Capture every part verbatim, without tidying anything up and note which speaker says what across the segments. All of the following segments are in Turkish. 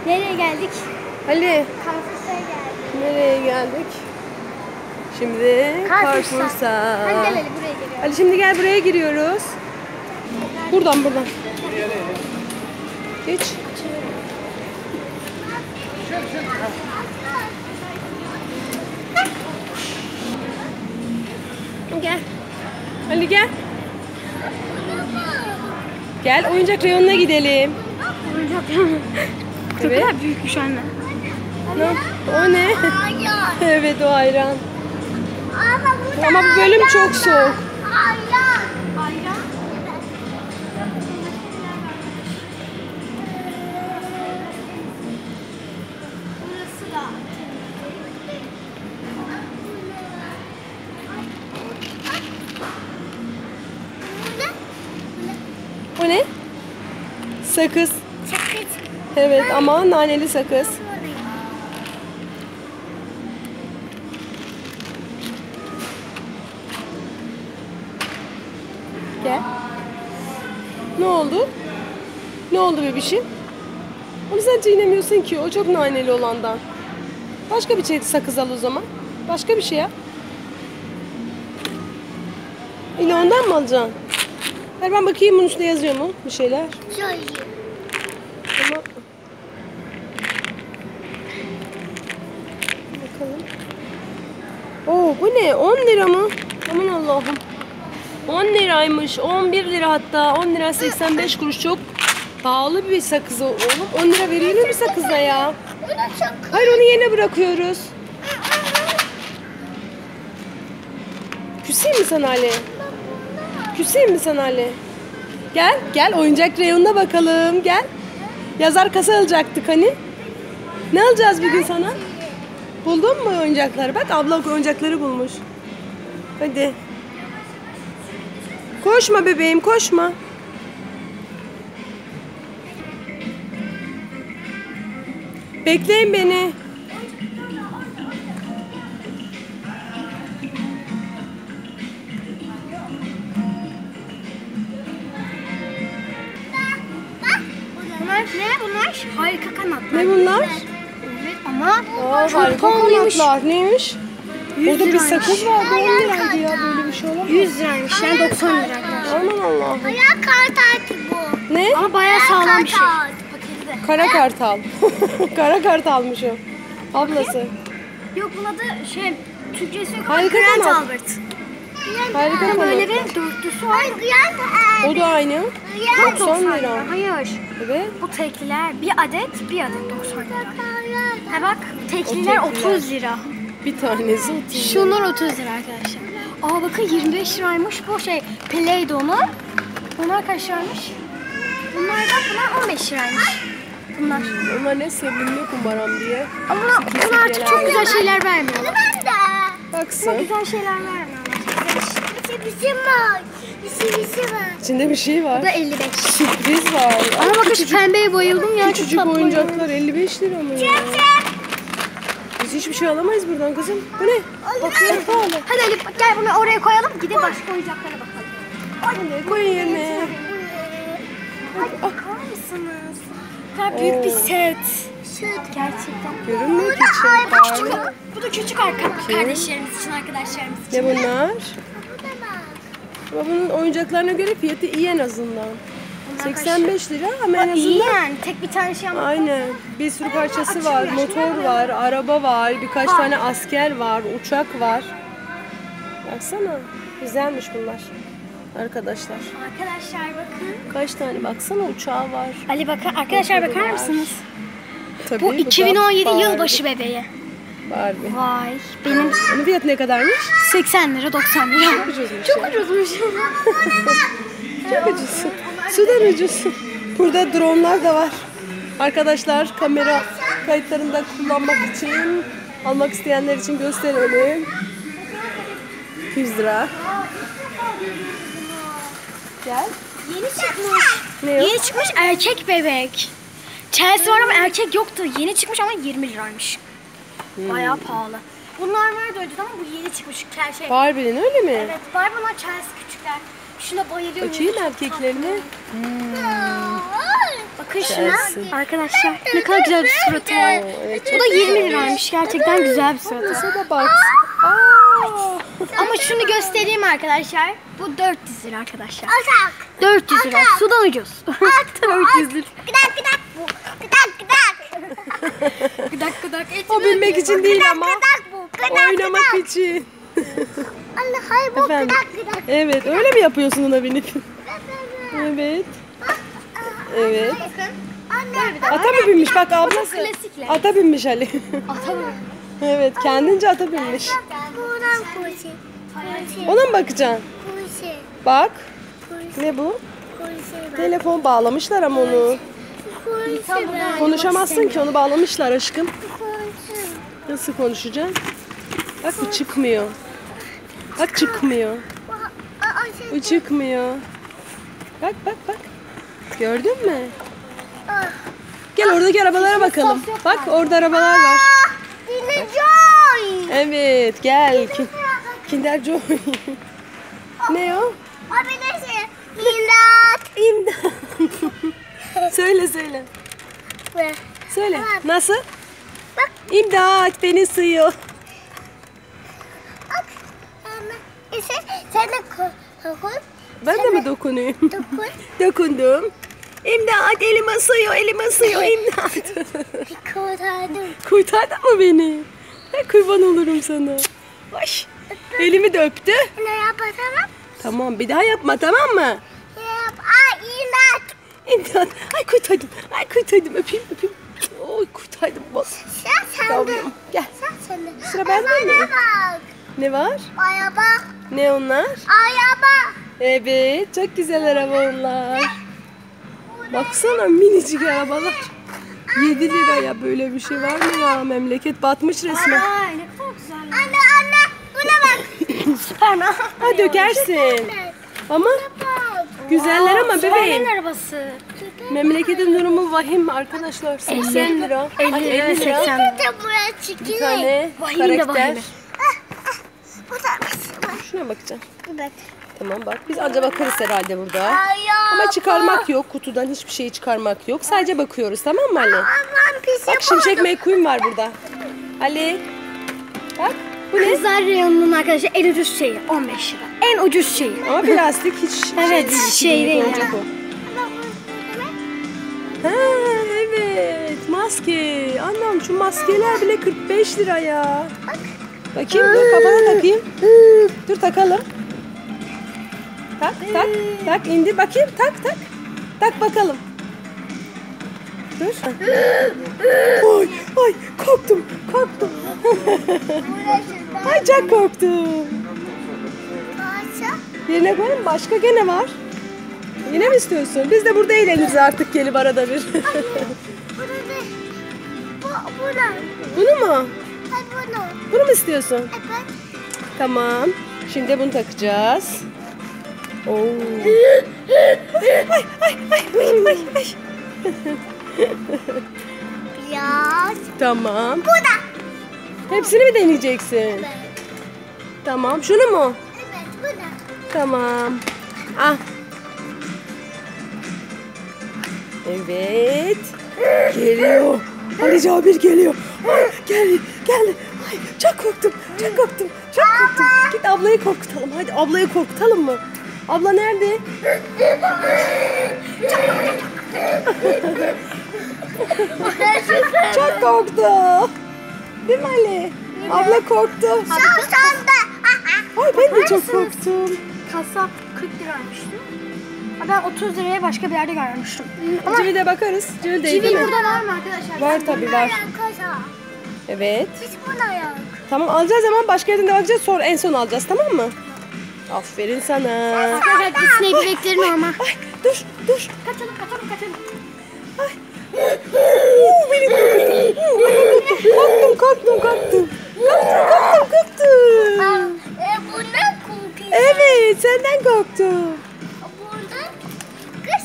Speaker 1: Nereye geldik?
Speaker 2: Ali.
Speaker 1: Carrefour'a geldik.
Speaker 2: Nereye geldik? Şimdi
Speaker 1: Carrefour'a.
Speaker 2: Carrefour'a.
Speaker 1: Hadi gel Ali, buraya geliyoruz.
Speaker 2: Ali şimdi gel, buraya giriyoruz. Buradan buradan. Geç. Gel. Ali gel. Gel, oyuncak reyonuna gidelim.
Speaker 1: Oyuncak. Çok
Speaker 2: Evet.
Speaker 1: kadar büyükmüş anne.
Speaker 2: Ne? O ne?
Speaker 1: Ayran.
Speaker 2: Evet, o ayran.
Speaker 1: Ama,
Speaker 2: Ama bu bölüm çok soğuk.
Speaker 1: Ayran. Ayran. Burası da.
Speaker 2: O ne? Sakız.
Speaker 1: Sakız.
Speaker 2: Evet, ama naneli sakız. Gel. Ne oldu? Ne oldu bebişim? Onu sen çiğnemiyorsun ki. O çok naneli olandan. Başka bir şey sakız al o zaman. Başka bir şey yap. Yine ondan mı alacaksın? Ver ben bakayım, bunun üstünde yazıyor mu bir şeyler?
Speaker 1: Şöyle.
Speaker 2: Ama... Bakalım. Oo, bu ne? on lira mı? Aman Allah'ım. on liraymış. on bir lira hatta. on lira seksen beş kuruş. Çok pahalı bir sakız oğlum. on lira verilir mi sakıza ya? Hayır, onu yerine bırakıyoruz. Küseyim mi sana Ali? Küseyim mi sana Ali? Gel, gel oyuncak reyonuna bakalım. Gel. Yazar kasa alacaktık hani. Ne alacağız bugün sana? Buldun mu oyuncakları? Bak abla oyuncakları bulmuş. Hadi. Koşma bebeğim, koşma. Bekleyin beni.
Speaker 1: Bunlar ne bunlar? Harika kanatlar.
Speaker 2: Ne bunlar?
Speaker 1: Evet ama
Speaker 2: Aa,
Speaker 1: çok
Speaker 2: harika
Speaker 1: pahalıymış.
Speaker 2: kanatlar. Neymiş?
Speaker 1: yüz
Speaker 2: Burada bir
Speaker 1: liraymış.
Speaker 2: sakız vardı. on liraydı ya, böyle bir şey olamaz.
Speaker 1: yüz liraymış yani doksan lira arkadaşlar.
Speaker 2: Aman Allah'ım.
Speaker 1: Bayağı kartal bu.
Speaker 2: Ne?
Speaker 1: Ama bayağı sağlam bir şey.
Speaker 2: Kara kartal. Kara kartalmış o. Ablası.
Speaker 1: Yok buna da şey Türkçesi yok.
Speaker 2: Harika
Speaker 1: Grant
Speaker 2: kanat.
Speaker 1: Albert.
Speaker 2: Harika
Speaker 1: Ama böyle
Speaker 2: kanatlar.
Speaker 1: bir dörtlüsü var.
Speaker 2: O da aynı. doksan lira.
Speaker 1: Hayır.
Speaker 2: Evet.
Speaker 1: Bu tekliler bir adet bir adet doksan lira. Ha bak tekliler
Speaker 2: O tekliler.
Speaker 1: otuz lira.
Speaker 2: Bir tanesi otuz lira.
Speaker 1: Şunlar otuz lira arkadaşlar. Aa bakın yirmi beş liraymış bu şey Play-Doh'un. Bunlar kaç liraymış? Bunlar da bunlar on beş liraymış. Bunlar.
Speaker 2: Onlar ne, sevimli kumbaram diye.
Speaker 1: Ama bunlar artık çok güzel şeyler vermiyorlar.
Speaker 2: Baksın.
Speaker 1: Çok güzel şeyler vermiyorlar. Bizim var. Bizim var.
Speaker 2: İçinde bir şey var.
Speaker 1: Bu da elli beş.
Speaker 2: Sürpriz var.
Speaker 1: Ama bakın şu pembeye bayıldım ya.
Speaker 2: Küçücük oyuncaklar elli beş lira mı ya? Biz hiçbir şey alamayız buradan kızım. Bu ne?
Speaker 1: Bakıyorum. Hadi Ali gel bunu oraya koyalım. Gidin başka oyuncaklara bakalım.
Speaker 2: Hadi koyun yerine.
Speaker 1: Hadi bakar mısınız? Ne kadar büyük bir set. Set gerçekten.
Speaker 2: Görünmüyor ki
Speaker 1: Ay,
Speaker 2: içi.
Speaker 1: bu küçük,
Speaker 2: Pahalı.
Speaker 1: bu da küçük arka kardeşlerimiz için, arkadaşlarımız için.
Speaker 2: Ne bunlar? Ama bunun oyuncaklarına göre fiyatı iyi en azından. seksen beş lira ama en
Speaker 1: İyi
Speaker 2: azından.
Speaker 1: yani tek bir tane şey ama.
Speaker 2: Aynen. Bir sürü parçası var. Motor var, araba var, birkaç tane asker var, uçak var. Baksana. Güzelmiş bunlar. Arkadaşlar.
Speaker 1: Arkadaşlar bakın.
Speaker 2: Kaç tane baksana uçağı var.
Speaker 1: Ali bakın arkadaşlar
Speaker 2: Motoru
Speaker 1: bakar
Speaker 2: var.
Speaker 1: mısınız?
Speaker 2: Tabii,
Speaker 1: Bu
Speaker 2: da
Speaker 1: iki bin on yedi
Speaker 2: Barbie.
Speaker 1: yılbaşı bebeği.
Speaker 2: Barbie.
Speaker 1: Vay benim
Speaker 2: Bunun fiyatı ne kadarmış?
Speaker 1: seksen lira doksan lira.
Speaker 2: Çok ucuzmuş.
Speaker 1: Çok
Speaker 2: ya.
Speaker 1: ucuzmuş.
Speaker 2: Çok ucuz. Sudan ucuz. Burada dronlar da var. Arkadaşlar kamera kayıtlarında kullanmak için, almak isteyenler için gösterelim. iki yüz lira. Gel.
Speaker 1: Yeni çıkmış.
Speaker 2: Ne o?
Speaker 1: Yeni çıkmış erkek bebek. Chelsea var ama erkek yoktu. Yeni çıkmış ama yirmi liraymış.
Speaker 2: Hmm.
Speaker 1: Bayağı pahalı. Bunlar vardı önceden ama bu yeni çıkmış. Şey.
Speaker 2: Barbie'nin öyle mi?
Speaker 1: Evet, Barbie'lar Chelsea küçükler. Şuna bayılıyorum.
Speaker 2: Bakayım
Speaker 1: Çok
Speaker 2: erkeklerine.
Speaker 1: tatlı.
Speaker 2: Hmm.
Speaker 1: Bak Bakın
Speaker 2: Gelsin.
Speaker 1: şuna. Arkadaşlar ne kadar güzel bir suratı var.
Speaker 2: Evet,
Speaker 1: Bu da yirmi liraymış. Gerçekten güzel bir suratı.
Speaker 2: Nasa da bak. Aa.
Speaker 1: Ama şunu göstereyim arkadaşlar. Bu dört yüz lira arkadaşlar. dört yüz lira. Sudan ucuz. dört yüz lira.
Speaker 3: Gıdak gıdak bu. Gıdak gıdak.
Speaker 1: Gıdak gıdak et.
Speaker 2: O bilmek için değil ama
Speaker 3: Gıdak bu. Gıdak
Speaker 2: oynamak
Speaker 3: gıdak.
Speaker 2: için.
Speaker 3: Allah hayır bu
Speaker 2: Efendim?
Speaker 3: gıdak gıdak.
Speaker 2: Evet, öyle mi yapıyorsun ona binip? Evet. Evet.
Speaker 3: Anne.
Speaker 2: Ata mı binmiş? Bak ablası.
Speaker 1: klasikler.
Speaker 2: Ata binmiş Ali.
Speaker 1: Atamıyorum.
Speaker 2: Evet, kendince ata binmiş.
Speaker 3: Buradan kursi. Kursi.
Speaker 2: Ona mı bakacaksın?
Speaker 3: Kursi.
Speaker 2: Bak.
Speaker 3: Kursi.
Speaker 2: Ne bu?
Speaker 3: Kursi.
Speaker 2: Telefon bağlamışlar ama onu.
Speaker 3: Kursi.
Speaker 2: Konuşamazsın ki, onu bağlamışlar aşkım.
Speaker 3: Kursi.
Speaker 2: Nasıl konuşacaksın? Bak bu çıkmıyor. Bak çıkmıyor. Bu çıkmıyor. Bak bak bak. Gördün mü? Gel oradaki arabalara bakalım. Bak orada arabalar var.
Speaker 3: Dile Joy.
Speaker 2: Evet gel. Ki- Kinder Joy. Ne o?
Speaker 3: O bir de şey. İmdat.
Speaker 2: İmdat. Söyle söyle.
Speaker 3: Ve
Speaker 2: Söyle. Nasıl?
Speaker 3: Bak.
Speaker 2: İmdat beni sığıyor.
Speaker 3: bak. Hemen. İşte sen de ko- dokun.
Speaker 2: Ben de mi dokunayım?
Speaker 3: Dokun.
Speaker 2: Dokundum. İmdat elime sığıyor, elime sığıyor imdat.
Speaker 3: Kurtardım.
Speaker 2: Kurtardın mı beni? Ay, kurban olurum sana. Ay, elimi de öptü.
Speaker 3: Ne yapalım?
Speaker 2: Tamam bir daha yapma tamam mı?
Speaker 3: Yap. Ay imdat.
Speaker 2: İmdat. Ay kurtardım. Ay kurtardım. Öpeyim öpeyim. Oy kurtardım. Bak.
Speaker 3: Sen sen de.
Speaker 2: Yavrum gel.
Speaker 3: Sen sen de.
Speaker 2: Sıra bende mi?
Speaker 3: Bana bak.
Speaker 2: Ne var?
Speaker 3: Araba.
Speaker 2: Ne onlar?
Speaker 3: Araba.
Speaker 2: Evet çok güzel araba onlar. Baksana minicik arabalar. yedi liraya böyle bir şey var mı ya? Memleket batmış resmen.
Speaker 1: Ay ne kadar güzel.
Speaker 3: Anne anne. Buna bak.
Speaker 1: Süpermen.
Speaker 2: Ha dökersin. Ama
Speaker 3: Bak.
Speaker 2: güzeller ama
Speaker 1: Süpermen
Speaker 2: bebeğim.
Speaker 1: arabası.
Speaker 2: Memleketin durumu vahim arkadaşlar. seksen lira. Ay,
Speaker 1: elli lira,
Speaker 2: elli lira.
Speaker 1: seksen.
Speaker 3: Bir de buraya
Speaker 2: Bir
Speaker 3: çekilin.
Speaker 2: tane
Speaker 1: Vahim de
Speaker 2: karakter.
Speaker 1: vahim.
Speaker 3: Bu da
Speaker 2: Şuna bakacağım.
Speaker 3: Evet.
Speaker 2: Tamam bak biz anca bakarız herhalde burada.
Speaker 3: Araba.
Speaker 2: Ama çıkarmak yok. Kutudan hiçbir şeyi çıkarmak yok. Sadece bakıyoruz tamam mı Ali?
Speaker 3: Aman pis
Speaker 2: Bak şimşek McQueen var burada. Ali. Bak bu ne?
Speaker 1: Kızlar reyonunun arkadaşlar en ucuz şeyi on beş lira. En ucuz şeyi.
Speaker 2: Ama plastik hiç
Speaker 1: Evet,
Speaker 2: değil.
Speaker 1: şey
Speaker 2: iki
Speaker 1: değil
Speaker 2: günlük olacak
Speaker 1: yani.
Speaker 2: o. Ha evet maske. Anam şu maskeler bile kırk beş lira ya. Bakayım dur kafana takayım. Dur takalım. Tak tak tak indir bakayım tak tak. Tak bakalım. Dur. Ay ay korktum korktum. Ay çok korktum. Yerine koyayım başka gene var. Yine mi istiyorsun? Biz de burada eğleniriz artık gelip arada bir.
Speaker 3: Bu, bu da.
Speaker 2: Bunu mu?
Speaker 3: Ay bunu.
Speaker 2: Bunu mu istiyorsun?
Speaker 3: Evet.
Speaker 2: Tamam. Şimdi bunu takacağız. Oo. ay ay ay ay ay ay.
Speaker 3: Biraz.
Speaker 2: Tamam.
Speaker 3: Bu da.
Speaker 2: Hepsini mi deneyeceksin?
Speaker 3: Evet.
Speaker 2: Tamam. Şunu mu?
Speaker 3: Evet bu da.
Speaker 2: Tamam. Ah. Evet. Geliyor. Ali Cabir geliyor. Ay, gel gel. Ay, çok korktum. Çok korktum. Çok korktum. Git ablayı korkutalım. Hadi ablayı korkutalım mı? Abla nerede? Çok korktu. Değil mi Ali? Abla korktu.
Speaker 3: Sen sen de.
Speaker 2: Ay ben de çok korktum.
Speaker 1: Kasa kırk liraymış değil mi? Ha, ben otuz liraya başka bir yerde görmüştüm.
Speaker 2: Civi de bakarız. Civi değil
Speaker 1: Civi
Speaker 2: mi?
Speaker 1: burada var mı arkadaşlar?
Speaker 2: Var tabii var.
Speaker 3: Kasa.
Speaker 2: Evet.
Speaker 3: Biz buna yok.
Speaker 2: Tamam alacağız ama başka yerden de bakacağız sonra en son alacağız tamam mı? Aferin sana.
Speaker 1: Arkadaşlar Disney bebekleri normal.
Speaker 2: Ay dur dur.
Speaker 1: Kaçalım kaçalım kaçalım.
Speaker 2: Oo, beni korkuttu. Korktum korktum korktum. Korktum korktum korktum.
Speaker 3: E bundan korkuyor.
Speaker 2: Evet senden korktum.
Speaker 3: Bundan kız.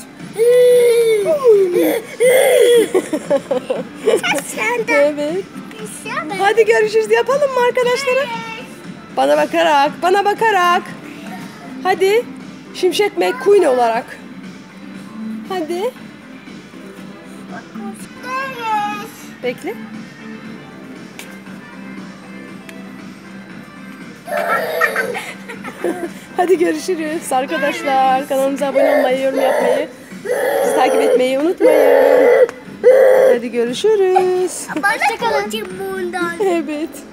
Speaker 3: Sen de.
Speaker 2: Evet.
Speaker 3: Bir şey mi?
Speaker 2: Hadi görüşürüz yapalım mı arkadaşlara? Bana bakarak, bana bakarak. Hadi. Şimşek McQueen olarak. Hadi. Bekle. Hadi görüşürüz arkadaşlar. Kanalımıza abone olmayı, yorum yapmayı, bizi takip etmeyi unutmayın. Hadi görüşürüz.
Speaker 3: Hoşçakalın. Bundan.
Speaker 2: Evet.